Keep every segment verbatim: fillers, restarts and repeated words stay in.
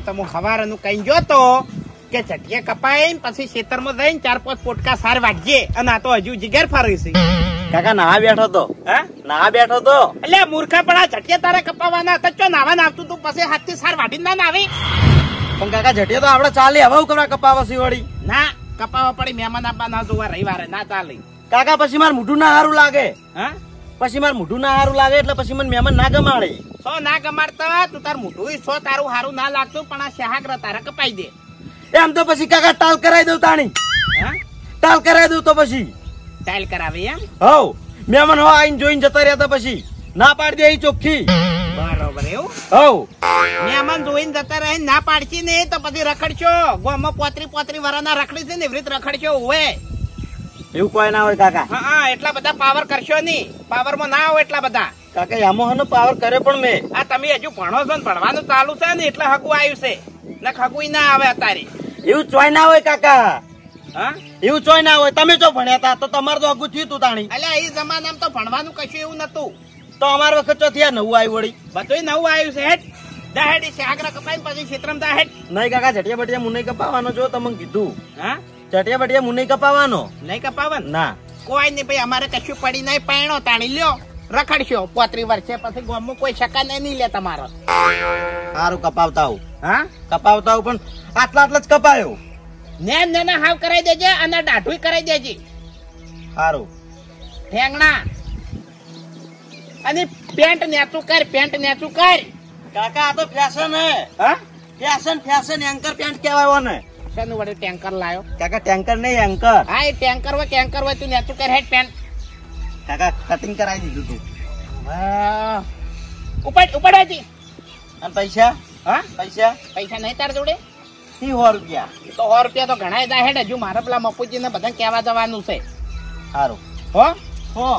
તો હું સવારનું કઈ ગયો તો કે ચટિયા કપાઈ પછી ખેતરમાં જઈને ચાર પાંચ પોટકા સાર વાટજે અને આ તો હજુ જીગર ફરી છે કાકા નાવા બેઠો તો હા નાવા બેઠો તો એટલે મૂર્ખા પણ આ ચટિયા તારે કપાવાના હતા ચો નાવા નાવતું તું પછી હાથથી સાર વાટી ના નાવી પણ કાકા જટિયા તો આપડે ચાલે હવે કરવા કપાવા વળી ના કપાવા પડી મહેમાન આપવા ના જોવા રવિવારે ના ચાલે કાકા પછી માર મોઢું ના સારું લાગે હા પછી માર મોઢું ના સારું લાગે એટલે પછી મને મહેમાન ના ગમાડે સો ના ગમાડતા તું તાર મોઢું સો તારું સારું ના લાગતું પણ આ શહાગ્ર તારે કપાઈ દે એમ તો પછી કાકા ટાલ કરાવી દઉં તાણી હા ટાલ કરાવી દઉં તો પછી ટાઈલ કરાવી એમ હવ મહેમાન હો આઈને જોઈને જતા રહ્યા તો પછી ના પાડી દે ચોખ્ખી બરોબર એવું હવ મહેમાન જોઈને જતા રહે ના પાડશી ને તો પછી રખડશો ગોમાં પોતરી પોતરી વરાના રખડી છે ને એવી રીતે રખડશો હોય એવું કોઈ ના હોય કાકા હા એટલા બધા પાવર કરશો નહીં પાવર માં ના હોય એટલા બધા કાકા એમાં હનો પાવર કર્યો પણ મેં આ તમે હજુ ભણો છો ને ભણવાનું ચાલુ છે ને એટલે હગું આવ્યું છે ને હગું ના આવે અત્યારે એવું ચોય ના હોય કાકા હા એવું ચોય ના હોય તમે જો ભણ્યા હતા તો તમારે તો હગું થયું તું તાણી એટલે એ જમાનામાં તો ભણવાનું કશું એવું નતું તો અમારા વખત તો થયા નવું આવ્યું વળી બધું નવું આવ્યું છે હેઠ દાહેડી છે આગળ કપાઈ પછી ક્ષેત્રમાં દાહેડ નહીં કાકા ચટિયા બટિયા મુને કપાવાનો જો તમને કીધું હા ચટિયા બટિયા મુને કપાવાનો નહીં કપાવન ના કોઈ નહીં ભાઈ અમારે કશું પડી નહીં પાયણો તાણી લ્યો રખડશો પોત્રી વર્ષે પછી ગામમાં કોઈ શકા નહીં લે તમારો સારું કપાવતા આવું હા કપાવતા આવું પણ આટલા આટલા જ કપાયો નેન નેના હાવ કરાઈ દેજે અને દાઢું કરાઈ દેજે સારું ઠેંગણા અને પેન્ટ નેચું કર પેન્ટ નેચું કર કાકા આ તો ફેશન હે હા ફેશન ફેશન એન્કર પેન્ટ કહેવાય ને શેનું વડે ટેન્કર લાયો કાકા ટેન્કર નહીં એન્કર હા એ ટેન્કર હોય ટેન્કર હોય તું નેચું કર હેડ પેન્ટ કાકા કટિંગ કરાવી દીધું તું ઉપાડ ઉપાડ હતી અને પૈસા હા પૈસા પૈસા નહીં તાર જોડે સી સો રૂપિયા તો સો રૂપિયા તો ઘણા જાય હેડ હજુ મારે પેલા મપુજી ને બધા કહેવા જવાનું છે સારું હો હો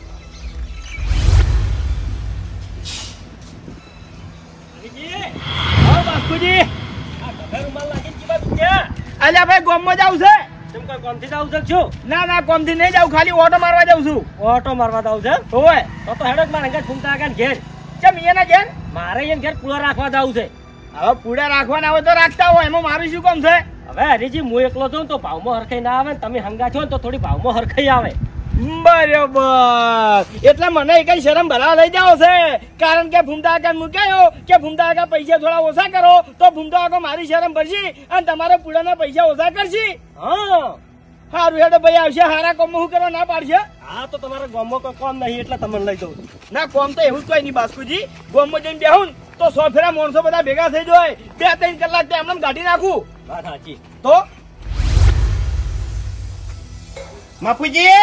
અલ્યા ભાઈ ગોમમાં જાવ છે ના ના ગોમ થી નહીં જાવ ખાલી ઓટો મારવા જાઉં છું ઓટો મારવા જાવ છે હોય તો તો હેડો મારે ઘેર ફૂમતા કાન ઘેર ચમ અહીંયા ઘેર મારે અહીંયા ઘેર પૂળા રાખવા જાવ છે હવે પૂડા રાખવાના હોય તો રાખતા હોય એમાં મારું શું કામ છે હવે હરીજી હું એકલો છું તો ભાવમાં હરખાઈ ના આવે તમે હંગા છો ને તો થોડી ભાવમાં હરખાઈ આવે બરોબર એટલે મને કઈ શરમ ભરા લઈ જાવ છે કારણ કે ભૂમતા આગળ મૂક્યો કે ભૂમતા આગળ પૈસા થોડા ઓછા કરો તો ભૂમતા આગળ મારી શરમ ભરશી અને તમારે પૂડાના પૈસા ઓછા કરશી હા સારું હેડો ભાઈ આવશે હારા કોમ શું કરવા ના પાડશે હા તો તમારા ગામમાં કોઈ કોમ નહીં એટલે તમને લઈ દઉં ના કોમ તો એવું જ કોઈ નહીં બાસ્કુજી ગામમાં જઈને બેહું તો સો ફેરા માણસો બધા ભેગા થઈ જાય બે ત્રણ કલાક તો એમને કાઢી નાખું વાત સાચી તો મફુજી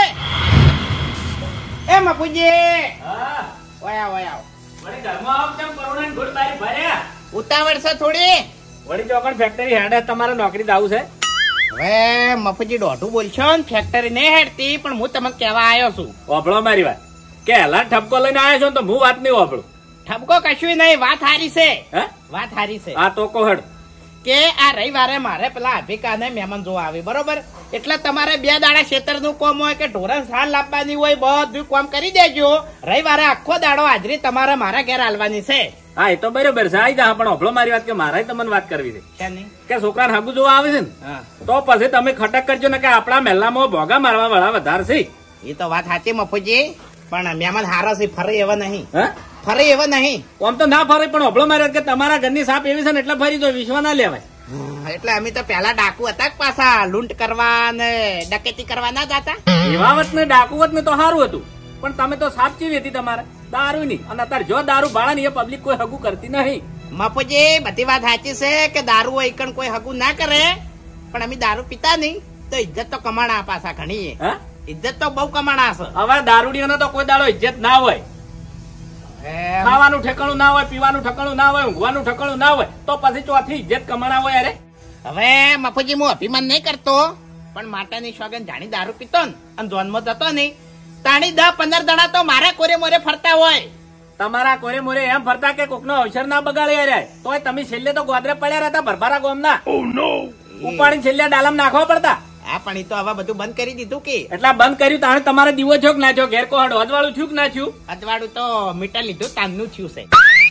એ મફુજી હા વયા વયા વળી ઘરમાં આવ કેમ કરોડાની ઘોડ તારી ભર્યા ઉતાવળ છે થોડી વળી ચોકડ ફેક્ટરી હેડે તમારે નોકરી દાવું છે હવે મફુજી દોઢું બોલશો ને ફેક્ટરી નહીં હેડતી પણ હું તમને કહેવા આવ્યો છું ઓભળો મારી વાત કે હેલા ઠપકો લઈને આવ્યો છો તો હું વાત નહીં ઓભળું ઠપકો કશું નહીં વાત હારી છે હે વાત હારી છે હા તો કોહડ કે આ રવિવારે મારે પેલા અભિકાને મહેમાન જોવા આવે બરોબર એટલે તમારે બે દાડા ખેતર નું કોમ હોય કે ઢોરણ સાલ લાવવાની હોય બધું કામ કરી દેજો રવિવારે આખો દાડો હાજરી તમારે મારા ઘેર હાલવાની છે હા એ તો બરોબર છે આઈ જા પણ ઓભળો મારી વાત કે મારે તમને વાત કરવી છે કે છોકરાને હાગુ જોવા આવે છે ને તો પછી તમે ખટક કરજો ને કે આપણા મહેલામાં ભોગા મારવા વાળા વધારે છે એ તો વાત સાચી મફુજી પણ મહેમાન હારા છે ફરે એવા નહીં હે ફરે એવા નહીં આમ તો ના ફરે પણ ઓભળો મારી વાત કે તમારા ઘરની સાપ એવી છે ને એટલે ફરી તો વિશ્વ ના લેવાય એટલે અમે તો પેલા ડાકુ હતા પાછા લૂંટ કરવા ને ડકેતી કરવા ના જતા એવા વત ને ડાકુવત ને તો સારું હતું પણ તમે તો સાપ ચીવી હતી તમારે દારૂ ની અને અત્યારે જો દારૂ બાળા ની એ પબ્લિક કોઈ હગું કરતી નહીં મફુજી બધી વાત સાચી છે કે દારૂ હોય કણ કોઈ હગું ના કરે પણ અમે દારૂ પીતા નહીં તો ઇજ્જત તો કમાણા પાછા ઘણી ઇજ્જત તો બહુ કમાણા છે હવે દારૂડીઓને તો કોઈ દાડો ઇજ્જત ના હોય ખાવાનું ઠેકાણું ના હોય પીવાનું ઠેકાણું ના હોય ઊંઘવાનું ઠેકાણું ના હોય તો પછી ચોથી ઇજ્જત કમાણા હોય અરે હવે મફુજી હું અભિમાન નહીં કરતો પણ માતાની સોગન જાણી દારૂ પીતો ને અને જોનમાં જતો નહીં તાણી દસ પંદર દડા તો મારા કોરે મોરે ફરતા હોય તમારા કોરે મોરે એમ ફરતા કે કોકનો અવસર ના બગાડે યાર તોય તમે છેલ્લે તો ગોદરે પડ્યા રહેતા ભરભારા ગોમના ઉપાડી છેલ્લે ડાલમ નાખવા પડતા હા પણ એ તો હવે બધું બંધ કરી દીધું કે એટલે બંધ કર્યું તાણે તમારે દીવો છો કે ના છો ઘેર કોહડ અજવાળું થયું કે ના થયું અજવાળું તો મીટર લીધું તાનનું થયું છે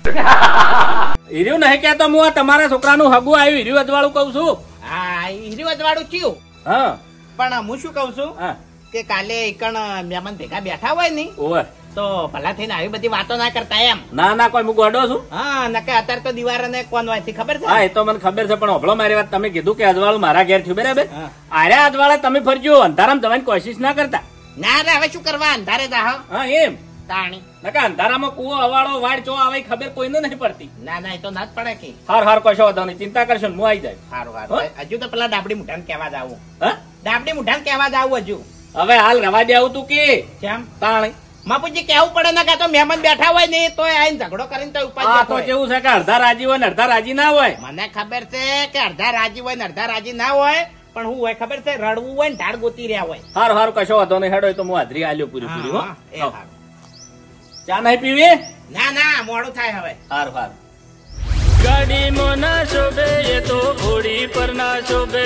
હીર્યું નહીં કેતો હું આ તમારા છોકરાનું હગું આવ્યું હીર્યું અજવાળું કઉ છું. હા હીર્યું અજવાળું ચિયું. હા પણ હું શું કઉ છું હા કે કાલે એકણ મહેમાન ભેગા બેઠા હોય ને ઓવે તો ભલા થઈને આવી બધી વાતો ના કરતા એમ. ના ના કોઈ હું ગોડો છું. હા નકે અત્યારે તો દિવાર ને કોણ હોય છે ખબર છે. હા એ તો મને ખબર છે પણ ઓભળો મારી વાત તમે કીધું કે અજવાળું મારા ઘેર થયું બરાબર. આર્યા અજવાળા તમે ફરજો અંધારામાં જવાની કોશિશ ના કરતા. ના રે હવે શું કરવા અંધારે જા. હા એમ તાણી નકા અંધારામાં કુવો અવાળો વાડ ચો આવે ખબર કોઈને નહીં પડતી. ના ના એ તો ના જ પડે કે. હાર હાર કશો વાંધો નહીં ચિંતા કરશો હું આવી જાય. હારું હારું હજુ તો પેલા ડાબડી મુઠાને કહેવા જાવું. હા ડાબડી મુઠાને કહેવા જાવું હજુ. હવે હાલ રવા દે આવું તું કે કેમ તાણી માપુજી કેવું પડે ને કાં તો મહેમાન બેઠા હોય ને તો આઈને ઝઘડો કરીને તો ઉપાય તો કેવું છે કે અડધા રાજી હોય ને અડધા રાજી ના હોય. મને ખબર છે કે અડધા રાજી હોય ને અડધા રાજી ના હોય પણ હું હોય ખબર છે રડવું હોય ને ઢાળ ગોતી રહ્યા હોય. હારું હારું કશો વાંધો નહીં હેડો તો હું હાજરી આલ્યો પૂરી પૂરી હો. ચા નહીં પીવી? ના ના મોડું થાય હવે. હારું હારું. ગાડી મો ના શોભે એ તો ઘોડી પર ના શોભે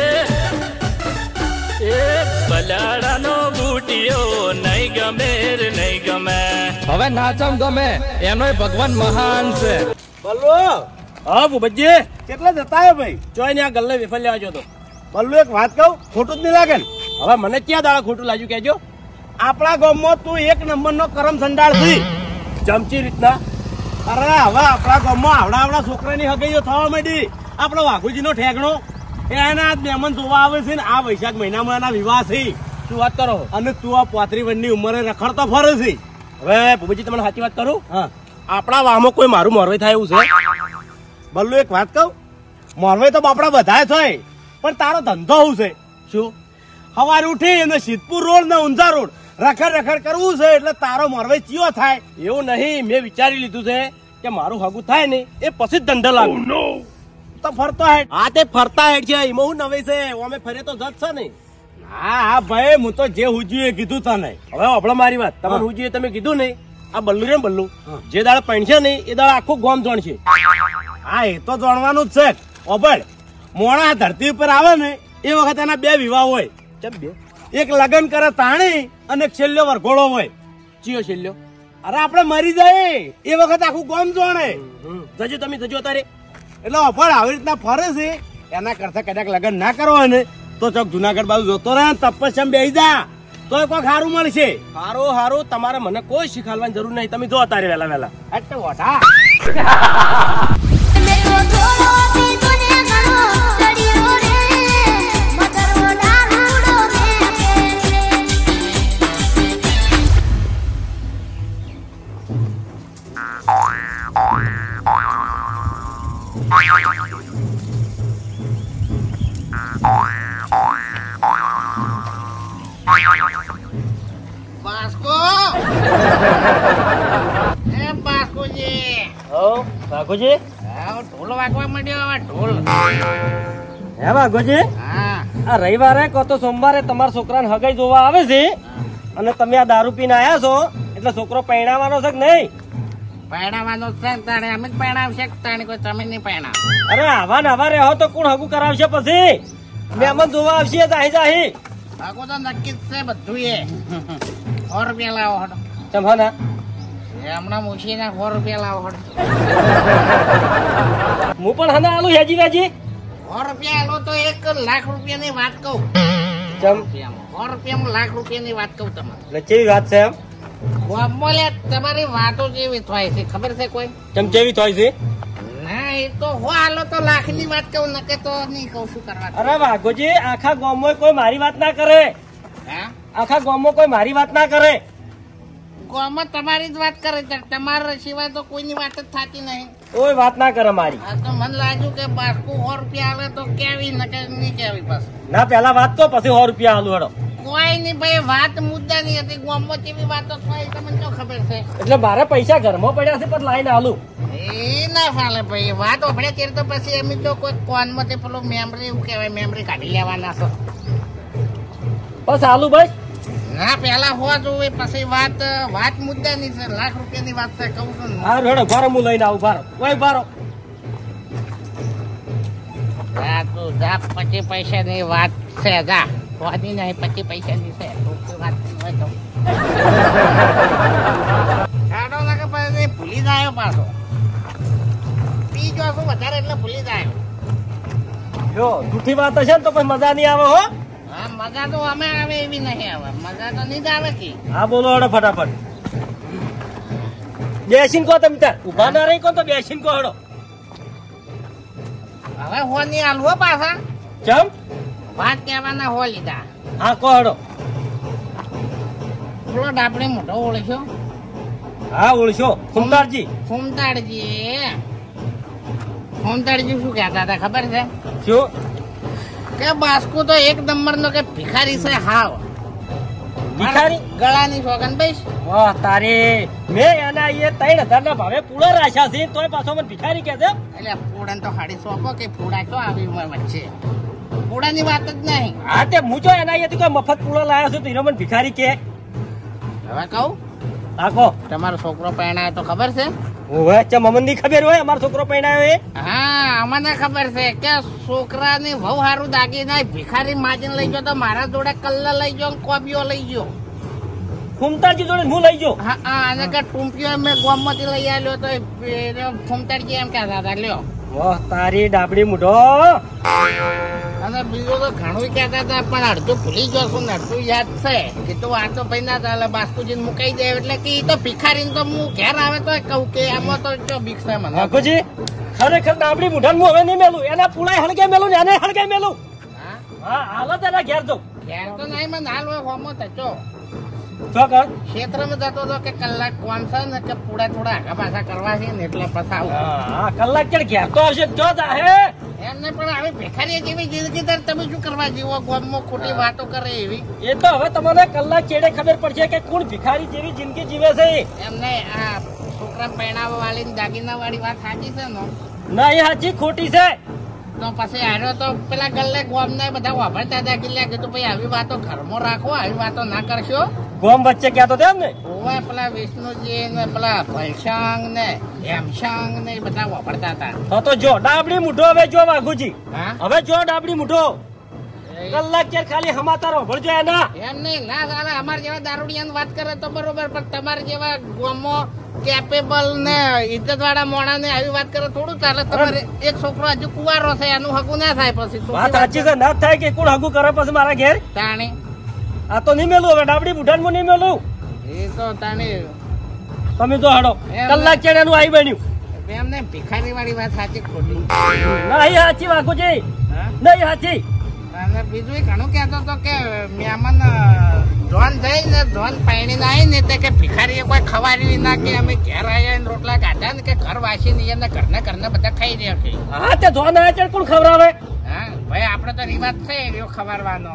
એ બલાડાનો બુટિયો નહીં ગમે રે નહીં ગમે. હવે નાચમ ગમે એનો ભગવાન મહાન છે. બલ્લુ હા ભૂપતજી કેટલા જતા હે ભાઈ? જોઈ ને આ ગલ્લે વિફલ લેવા જો તો. બલ્લુ એક વાત કહું, ખોટું જ નહીં લાગે ને? હવે મને ક્યાં દાડા ખોટું લાગ્યું કેજો. આપણા ગામમાં તું એક નંબર નો કરમ સંડાળ છી. ચમચી રીતના અરે હવે આપણા ગામમાં આવડા આવડા છોકરાની હગાઈઓ થવા માંડી. આપણો વાઘુજી નો ઠેકણો એના મહેમાન જોવા આવે છે ને આ વૈશાખ મહિનામાં એના વિવાહ છે. શું વાત કરો? અને તું આ પોત્રી વર્ષની ઉંમરે રખડતો ફરે છે. હવે ભૂપતજી તમને સાચી વાત કરું, હા આપણા વાહમાં કોઈ મારું મોરવાઈ થાય એવું છે? બલ્લુ એક વાત કહું, મોરવાઈ તો બાપડા બધા થાય પણ તારો ધંધો શું છે? શું? સવારે ઉઠી અને સિદ્ધપુર રોડ ને ઊંઝા રોડ રખડ રખડ કરવું છે એટલે તારો મોરવાઈ ચિયો થાય? એવું નહીં, મેં વિચારી લીધું છે કે મારું હગું થાય ને એ પછી જ ધંધો લાગુ. તો ફરતો હેડ. હા તે ફરતા હેડ છે એમાં હું નવે છે અમે ફરે તો જત છે ને. હા હા ભાઈ હું તો જે હુજ્યું એ કીધું તને. હવે આપણો મારી વાત તમે હુજી તમે કીધું ને આ બલ્લુ રે બલ્લુ જે દાડા પૈણશે ને એ દાડા આખું ગામ જાણશે. હા એ તો જાણવાનું જ છે. ઓબળ મોણા ધરતી ઉપર આવે ને એ વખત એના બે વિવાહ હોય. ચમ બે? એક લગ્ન કરે તાણી અને છેલ્લો વરઘોડો હોય. ચિયો છેલ્લો? અરે આપડે મરી જાય એ વખત આખું ગામ જાણે. જજો તમે જજો તારે. એટલે ઓફળ આવી રીતના ફરે છે એના કરતા કદાચ લગ્ન ના કરવા હોય ને તો ચોક જુનાગઢ બાજુ જોતો રહે તપસ્યા બેસી જા તો કોઈ સારું મળશે. હારું હારું તમારે મને કોઈ શીખાડવાની જરૂર નહીં, તમે જો તારે વેલા વેલા. એટલે વઢા બાસ્કો એ બાસ્કોજી. હો વાઘોજી. હા ઢોલ વાગવા માંડ્યો હવે ઢોલ. હે વાઘોજી હા આ રવિવારે કો તો સોમવારે તમારા છોકરાને હગાઈ જોવા આવે છે અને તમે આ દારૂ પીને આયા છો એટલે છોકરો પરણાવવાનો છે કે નહીં? પરણાવવાનો છે તાણે અમે જ પરણાવશે તાણે કોઈ તમે નહીં પરણાવ. અરે આવા ને આવા રહો તો કોણ હગું કરાવશે પછી? મહેમાન જોવા આવશે જાહી જાહી. આગો તો નક્કી જ છે બધું એ. સો રૂપિયા લાવો હડો. ચંભાના હમણાં મૂછીના સો રૂપિયા લાવો હડો. હું પણ હને આલું હેજી વેજી. સો રૂપિયા આલો તો એક લાખ રૂપિયાની વાત કહું. ચમ સો રૂપિયામાં લાખ રૂપિયાની વાત કહું તમારે. એટલે કેવી વાત છે એમ? બોલે તમારી વાતો જેવી થાય છે ખબર છે કોઈ? ચમ કેવી થાય છે? ના એ તો હો આલો તો લાખ ની વાત કહું નકે તો નહીં કહું શું કરવા. અરે વાઘોજી આખા ગામમાં કોઈ મારી વાત ના કરે. હા આખા ગામમાં કોઈ મારી વાત ના કરે. ગામમાં તમારી જ વાત કરે છે તમારા સિવાય તો કોઈની વાત જ થતી નહીં. કોઈ વાત ના કરે મારી. આ તો મને લાગ્યું કે બાસ્કુ સો રૂપિયા આવે તો કેવી નકે નહીં કેવી પાછું. ના પેલા વાત તો પછી સો રૂપિયા આલું હેડો. કોઈ નહીં ભાઈ વાત મુદ્દા ની હતી ગામમાં કેવી વાતો થાય તમને શું ખબર છે? એટલે મારે પૈસા ઘરમાં પડ્યા છે પણ લાઈને આલું. એ ના ફાલે ભાઈ વાત ઓભળે ત્યારે તો પછી એમ તો કોઈ કોનમાં તે પેલું મેમરી એવું કહેવાય મેમરી કાઢી લેવાના છો. બસ આલુ ભાઈ. ના પેલા હોવા જોવે પછી વાત વાત મુદ્દાની છે લાખ રૂપિયાની વાત છે કહું છું. હા રેડો ભારો હું લઈને આવું ભારો. ઓય ભારો. જા તું જા પચીસ પૈસાની વાત છે જા. હોવાની નહીં પચીસ પૈસાની છે વાત હોય તો. કાઢો ના કે પછી ભૂલી જાય પાછો. પી જો છું વધારે એટલે ભૂલી જાય. જો જૂઠી વાત હશે ને તો પછી મજા નહીં આવે હો. હા મજા તો અમે આવે એવી નહીં આવે, મજા તો નહીં જ આવે કે. હા બોલો હડો ફટાફટ. બેસીન કહો તમે તાર ઉભા ના રહી કહો તો બેસીન કહો હડો. હવે હો નહીં હાલવો પાછા. ચમ વાત કહેવાના હો લીધા. હા કહો હડો. થોડો ડાપણે મોટો ઓળખ્યો. હા ઓળશો ફૂમતારજી. ફૂમતાડજી ફૂમતાડજી શું કહેતા હતા ખબર છે? શું? કે બાસ્કુ તો એક નંબર નો કે ભિખારી છે હાવ. ભિખારી? ગળાની સોગન ભાઈ. વાહ તારે મેં એના એ ત્રણ હજાર ના ભાવે પૂળા રાખ્યા છે તોય પાછો મને ભિખારી કહે છે. એટલે પૂડા તો હાડી સોંપો કે પૂડા તો આવી ઉંમર વચ્ચે પૂડાની વાત જ નહીં. હા તે હું જો એના અહીંયાથી કોઈ મફત પૂળો લાવ્યો છું તો એને મને ભિખારી કે. હવે કહું આખો તમારો છોકરો પરણાયો તો ખબર છે? ઓવે ચમ અમને ની ખબર હોય અમારો છોકરો પરણાયો એ? હા અમને ખબર છે કે છોકરાની બહુ સારું દાગી નાય ભિખારી માજીને લઈ ગયો તો મારા જોડે કલ્લા લઈ ગયો કોબીઓ લઈ ગયો. ફૂમતારજી જોડે હું લઈ ગયો. હા હા અને કે ટૂંપીઓ મેં ગોમમાંથી લઈ આવ્યો તો ફૂમતાડજી એમ કહેતા હતા લ્યો. વાહ તારી ડાબડી મૂઢો. અને બીજું તો ઘણું કહેતા હતા પણ અડધું ભૂલી ગયો છું ને અડધું યાદ છે કે તું આ તો ભાઈ ના ચાલે બાસ્કુજીને મુકાઈ દે એટલે કે એ તો ભિખારીને તો હું ઘેર આવે તો કહું કે આમાં તો જો બીક છે મને. આખોજી ખરેખર ડાબડી મૂઢા હું હવે નહીં મેલું એના પુલાય હળગે મેલું ને એને હળગે મેલું. હા હાલત એના ઘેર જઉં. ઘેર તો નહીં મને હાલ હોય હોમો થચો શું કર? ક્ષેત્રમાં જતો હતો કે કલાક કોમ છે ને કે પૂડા થોડા આગા પાછા કરવા છે ને એટલે પછી આવું. હા કલાક કે ઘેર તો આવશે જો જાહે. એમને પણ આવી ભિખારી જેવી જિંદગી દર તમે શું કરવા જીવો ગામમાં ખોટી વાતો કરે એવી. એ તો હવે તમને કલાક ચેડે ખબર પડશે કે કોણ ભિખારી જેવી જિંદગી જીવે છે. એમને આ છોકરા પહેણાવા વાળી દાગીના વાળી વાત સાચી છે ને? ના એ સાચી ખોટી છે. તો પછી હારો તો પેલા ગલ્લે ગોમ ને બધા વાપરતા હતા કે કીધું ભાઈ આવી વાતો ઘરમાં રાખો આવી વાતો ના કરશો. ગોમ વચ્ચે કહેતો તેમ ને ઓવે પેલા વિષ્ણુજી ને પેલા ભલસંગ ને હેમસંગ ને બધા વાપરતા હતા. તો તો જો ડાબડી મૂઢો હવે જો વાઘુજી. હા હવે જો ડાબડી મૂઢો કલાક કે ખાલી હમાતારો ભરજો એના. એમ નહીં ના ચાલે અમાર જેવા દારૂડિયાની વાત કરે તો બરોબર પણ તમારે જેવા ગોમો કેપેબલ ને ઇજ્જત વાળા મોણા ને આવી વાત કરે થોડું ચાલે. તમારે એક છોકરો હજુ કુવારો છે એનું હગું ના થાય પછી. વાત સાચી છે ના થાય કે કોણ હગું કરે પછી મારા ઘેર. તાણી આ તો નહીં મેલું હવે ડાબડી મૂઢાને હું નહીં મેલું. એ તો તાણી તમે તો હાડો કલાક ચેડ એનું આવી બન્યું. એમને ભિખારી વાળી વાત સાચી ખોટી ના એ સાચી વાઘુજી નહીં સાચી. અને બીજું એ ઘણું કહેતો હતો કે મહેમાન જોન જઈ ને જોન પાણી આવી ને તે કે ભિખારીએ કોઈ ખવાડ્યું ના કે અમે ઘેર આવ્યા ને રોટલા કાઢ્યા ને કે ઘર વાસી ને એમને ઘરના ઘરના બધા ખાઈ રહ્યા છે. હા તે જોન આવે છે કોણ ખવડાવે? હા ભાઈ આપડે તો રિવાજ છે એવો ખવાડવાનો.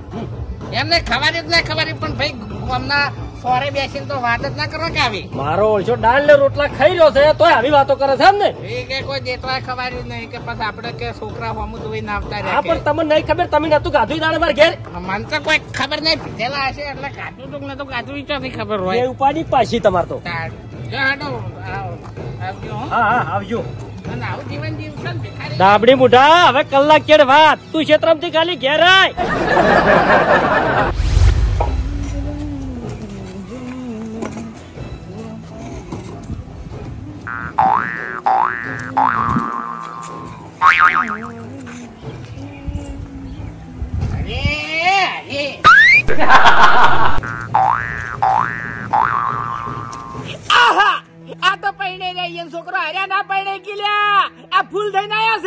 એમને ખવાડ્યું જ ના ખવાડ્યું પણ ભાઈ ગામના સોરે બેસીને તો વાત જ ના કરવા કે આવી. મારો ઓળશો દાળ ને રોટલા ખાઈ રહ્યો છે તોય આવી વાતો કરે છે ને. એ કે કોઈ દેતવા ખવાડ્યું નહીં કે પછી આપડે કે છોકરા હોમું ધોઈને આવતા હા પણ તમને નહીં ખબર તમે નતું ગાધું દાડે મારે ઘેર. મને તો કોઈ ખબર નહીં પીધેલા હશે એટલે કાઢું તો નતું કાઢું ચોથી ખબર હોય. એ ઉપાડી પાછી તમારે તો. હા હા આવજો. આવું જીવન જીવશો ને ભિખારી. ડાબડી મૂઢા હવે કલાક કેડ વાત તું ક્ષેત્રમથી ખાલી ઘેર આય. આહા આ તો પૈણે રહી એમ છોકરો હર્યા ના પૈણે ગીલ્યા આ ફૂલ થઈને આયા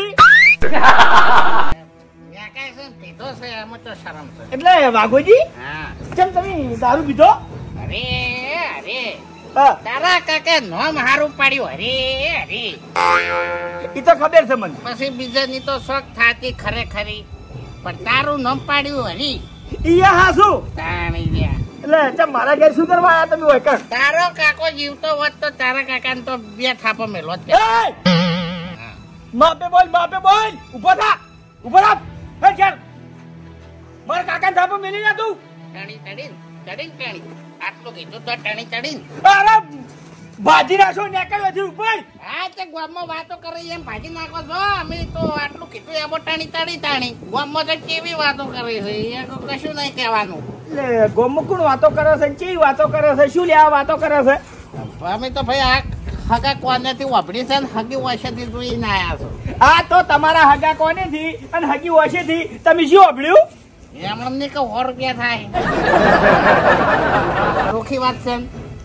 છે. પીધો છે એમાં તો શરમ છે. એટલે વાઘોજી હા કેમ તમે દારૂ પીધો? અરે અરે હા તારા કાકે નામ હારું પાડ્યું હરે હરે. એ તો ખબર છે મને. પછી બીજાની તો શોખ થાતી ખરેખરી પણ તારું નામ પાડ્યું હરી. ઈ હા શું તાણી ગયા એટલે ચમ મારા ઘેર શું કરવા આયા તમે હોય કણ? તારો કાકો જીવતો હોત તો તારા કાકાને તો બે થાપો મેલો જ. એ માપે બોલ માપે બોલ ઉભો થા ઉભો થા. હે ઘેર મારા કાકાને થાપો મેલી જા તું. ટણી ચડીન ચડીન ટણી આટલું કીધું તો ટણી ચડીન. અરે ભાજી નાખો નેકળ વધી ઉપર. હા તે ગામમાં વાતો કરે એમ ભાજી નાખો છો અમે તો આટલું કીધું એમાં ટણી ચડી તાણી ગામમાં તો કેવી વાતો કરે છે એ તો કશું નહીં કહેવાનું. એટલે ગોમું કોણ વાતો કરે છે કેવી વાતો કરે છે શું લેવા વાતો કરે છે? અમે તો ભાઈ આ હગા કોનેથી વાપરી છે ને હગી ઓછેથી જોઈને આયા છો. આ તો તમારા હગા કોનેથી અને હગી ઓછેથી તમે શું સાંભળ્યું? એમણે નહીં કે સો રૂપિયા થાય. રોખી વાત છે ને?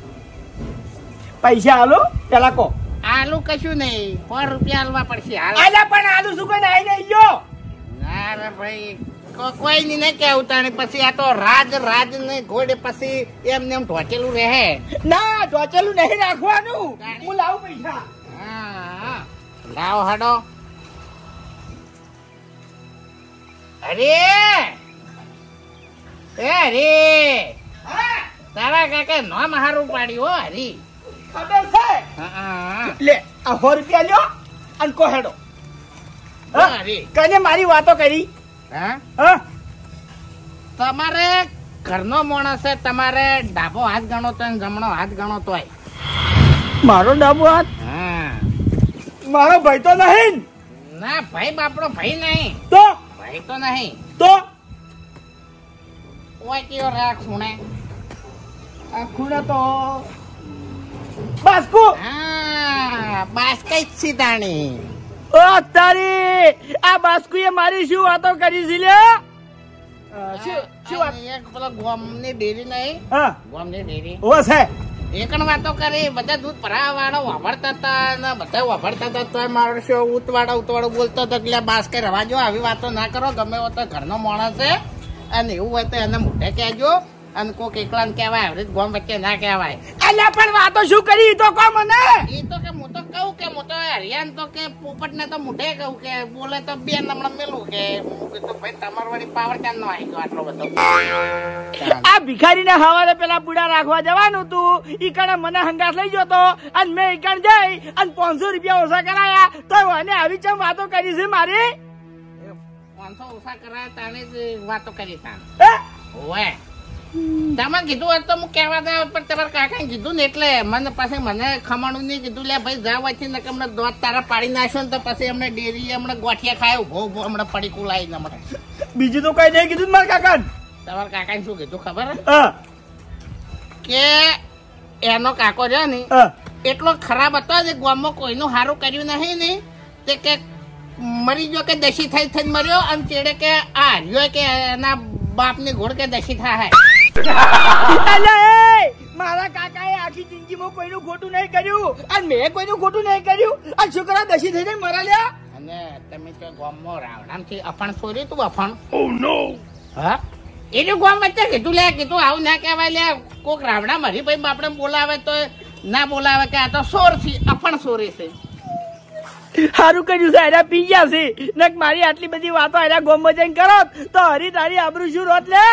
પૈસા હાલો પેલા કો. આલુ કશું નહીં, સો રૂપિયા હાલવા પડશે હાલ. આલા પણ આલુ શું કોઈ નાઈ નહીં ગયો. ના રે ભાઈ કો- કોઈ ની નહીં કેવું તાણે પછી આ તો રાજ રાજ ને ઘોડે પછી એમને એમ ઢોચેલું રહે. ના ઢોચેલું નહીં રાખવાનું. હું લાવું પૈસા. હા લાવો હાડો. અરે એ હરી તારા કાકા નામ હારું પાડ્યું હો હરી. ખબર છે? હા લે આ સો રૂપિયા લ્યો અને કો હેડો. હા? હરી કને મારી વાતો કરી? હા હા તમારે ઘરનો માણસ છે, તમારે ડાબો હાથ ગણો તો ને જમણો હાથ ગણો તોય. મારો ડાબો હાથ હા મારો ભાઈ તો નહીં. ના ભાઈ બાપડો ભાઈ નહીં, તો ભાઈ તો નહીં. તો ઓય કયો રાખ સુણે. આ ખૂણે તો બાસ્કુ. હા બાસ કઈ સીધાણી. ઓ તારી આ બાસ્કુએ મારી શું વાતો કરી છે લે? શું શું વાત? એક પેલો ગોમની ડેરી નહીં, હા ગોમની ડેરી ઓ છે. એકણ વાતો કરી, બધા દૂધ ભરાવા વાળા વાપરતા હતા ને બધા વાપરતા હતા તો મારો શું ઉતવાડા ઉતવાડો બોલતો હતો એટલે બાસ કઈ રવા જો આવી વાતો ના કરો. ગમે હો તો ઘરનો માણસ છે અને એવું હોય તો એને મોઢે કહેજો અને કોક એકલા ને કહેવાય, આવી ગોમ વચ્ચે ના કહેવાય. અલ્યા પણ વાતો શું કરી ઈ તો કો મને. એ તો કે હું તો કહું કે હું તો હરિયાન તો કે પોપટ ને તો મોઢે કહું કે બોલે તો બે નમણા મેલું કે હું કીધું ભાઈ તમાર વાળી પાવર ક્યાં નો આવી ગયો આટલો બધો. આ ભિખારી ને હવારે પેલા બુડા રાખવા જવાનું તું ઈ કણે મને હંગાસ લઈ ગયો તો અને મેં ઈ કણ જઈ અને પાંચસો રૂપિયા ઓછા કરાયા તો એને આવી ચમ વાતો કરી છે મારી. પાંચસો ઓછા કરાય તાણે જ વાતો કરી તાણ. હે? ઓવે તમે કીધું હોત તો હું કહેવા દે પણ તમારા કાકાએ કીધું ને એટલે મને પછી મને ખમણું નહીં કીધું લે ભાઈ જાવ છે ને કે હમણાં દોત તારા પાડી નાખ્યો ને તો પછી હમણાં ડેરી હમણાં ગોઠિયા ખાય ઉભો ઉભો હમણાં પડી કુલાઈ ને હમણાં. બીજું તો કઈ નહીં કીધું મારા કાકા. તમારા કાકાએ શું કીધું ખબર હે? હા કે એનો કાકો રહ્યો ને હા એટલો ખરાબ હતો જે ગામમાં કોઈનું સારું કર્યું નહીં ને તે કે મરી ગયો કે દશી થઈ થઈને મર્યો અને ચેડે કે આ હર્યો કે એના બાપની ઘોડ કે દશી થાય. અલે મારા કાકાએ આખી જિંદગીમાં કોઈનું ખોટું નહીં કર્યું અને મેં કોઈનું ખોટું નહીં કર્યું. આ છોકરા દશી થઈને મરા લ્યા. અને તમે તો ગામમાં રાવણામથી અફણ છોરી તું અફણ. ઓ નો. હા એનું ગામ વચ્ચે કીધું લે કીધું આવું ના કહેવાય લે કોક રાવણા મારી ભાઈ બાપડે બોલાવે તો ના બોલાવે કે આ તો સોર છે અફણ સોરી છે. સારું કર્યું છે એના પી ગયા છે ને મારી આટલી બધી વાતો એના ગોમમાં જઈને કરો તો હરી તારી આબરૂ શું રોત લે.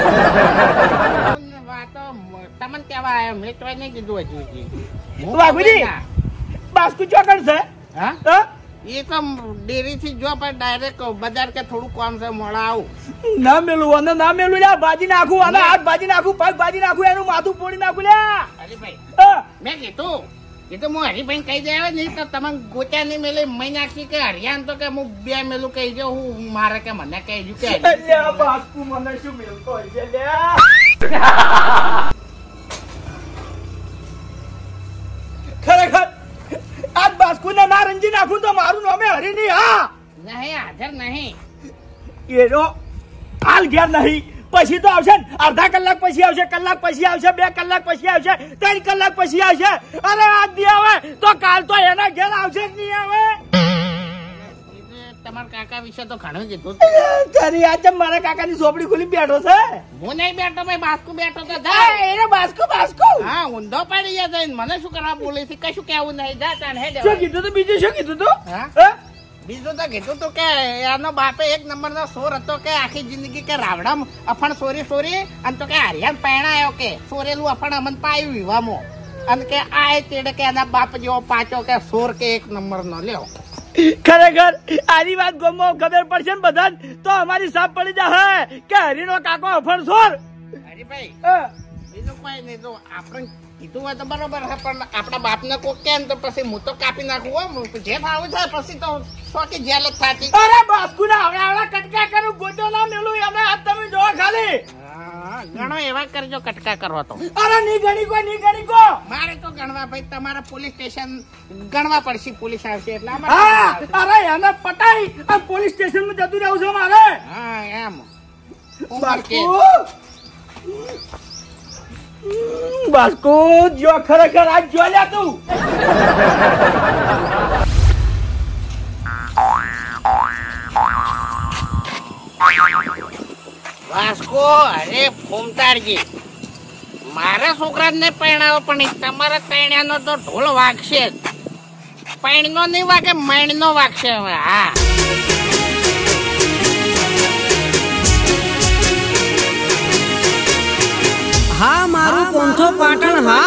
વાતો તમને કેવા આવ્યો મેં તો નહીં કીધું હજુ હજી. વાઘુજી બાસ્કુ ચોકડ છે. હા હા? એ તો ડેરી થી જો પણ ડાયરેક્ટ બજાર કે થોડું કામ છે મોડા આવું. ના મેલું અને ના મેલું લ્યા ભાજી નાખું અને હાથ ભાજી નાખું પગ ભાજી નાખું એનું માથું પોડી નાખું લ્યા. હરીભાઈ હા. મેં કીધું કીધું હું હરીભાઈ કહી દેવા નહીં તો તમે ગોત્યા નહીં મેલે મહી નાખી કે હરિયાન તો કે હું બે મેલું કહી દઉં હું મારે કે મને કહી દઉં કે અલ્યા બાસ્કુ મને શું મેલતો હોય છે લ્યા. ખરેખર આ બાસ્કુ ને ના રંજી નાખું તો મારું નામે હરી નહીં. હા નહીં હાજર નહીં. એનો હાલ ઘેર નહીં પછી તો આવશે ને અડધા કલાક પછી આવશે, કલાક પછી આવશે, બે કલાક પછી આવશે, ત્રણ કલાક પછી આવશે. અરે આજ દી આવે તો કાલ તો એના ઘેર આવશે જ નહીં આવે. તમારા કાકા વિશે તો ઘણું કીધું. તારી આજે મારા કાકાની સોપડી ખુલી બેઠો છે. હું નહીં બેઠો ભાઈ બાસ્કુ બેઠો તો હા, જા. એને બાસ્કુ બાસ્કુ હા ઊંધો પડી ગયા જઈને મને શું કરવા બોલે છે કશું કેવું નહીં જા તાન હે શું કીધું તું? બીજું શું કીધું તું? હા? હા? બીજું તો કીધું તું કે એનો બાપે એક નંબર નો સોર હતો કે આખી જિંદગી કે રાવડા અફણ સોરી સોરી અને તો કે હરિયાન પહેણાયો કે સોરેલું અફણ અમન પાયું વિવામાં અને કે આ તેડે કે એના બાપ જેવો પાછો કે સોર કે એક નંબર નો લ્યો. ખરેખર આની વાત ગમો ખબર પડશે ને બધા તો અમારી સાપ પડી જાય કે હરીનો કાકો અફણ સોર. હરીભાઈ હા. બીજું કોઈ નહીં તો આપણે કીધું હોય તો બરોબર છે પણ આપણા બાપને કોક કે ને તો પછી હું તો કાપી નાખું હો જે થાવું થાય પછી તો સોકી જેલ જ થાતી. અરે બાસ્કુ ના આવડા આવડા કટકા કરું ગોટો ના મેલું એમને હાથ તમે જોવા ખાલી. હા ગણો એવા કરજો કટકા કરો તો. અરે નહીં ગણી કો નહીં ગણી કો મારે તો ગણવા ભાઈ તમારા પોલીસ સ્ટેશન ગણવા પડશે, પોલીસ આવશે એટલે હા અમારે. અરે એને પટાઈ આ પોલીસ સ્ટેશન માં જતું રહેવું છે મારે. હા એમ ઉંમર કે બાસ્કો જો ખરેખર આજ જો લ્યા તું. વાસ્કો અરે ફૂમતાડજી મારા છોકરાને પરણાવો પણ તમારા તૈણ્યાનો તો ઢોલ વાગશે જ. પૈણનો નહીં વાગે મૈણનો વાગશે હવે. હા હા મારું પોંથો પાટણ હા